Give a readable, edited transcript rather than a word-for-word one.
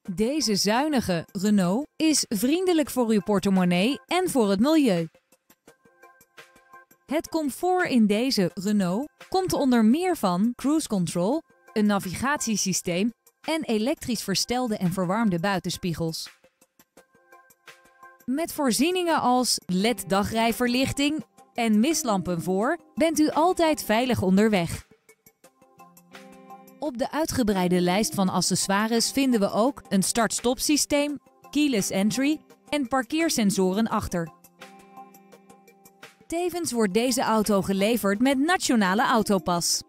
Deze zuinige Renault is vriendelijk voor uw portemonnee en voor het milieu. Het comfort in deze Renault komt onder meer van cruise control, een navigatiesysteem en elektrisch verstelde en verwarmde buitenspiegels. Met voorzieningen als LED-dagrijverlichting en mistlampen voor bent u altijd veilig onderweg. Op de uitgebreide lijst van accessoires vinden we ook een start-stop systeem, keyless entry en parkeersensoren achter. Tevens wordt deze auto geleverd met Nationale Autopas.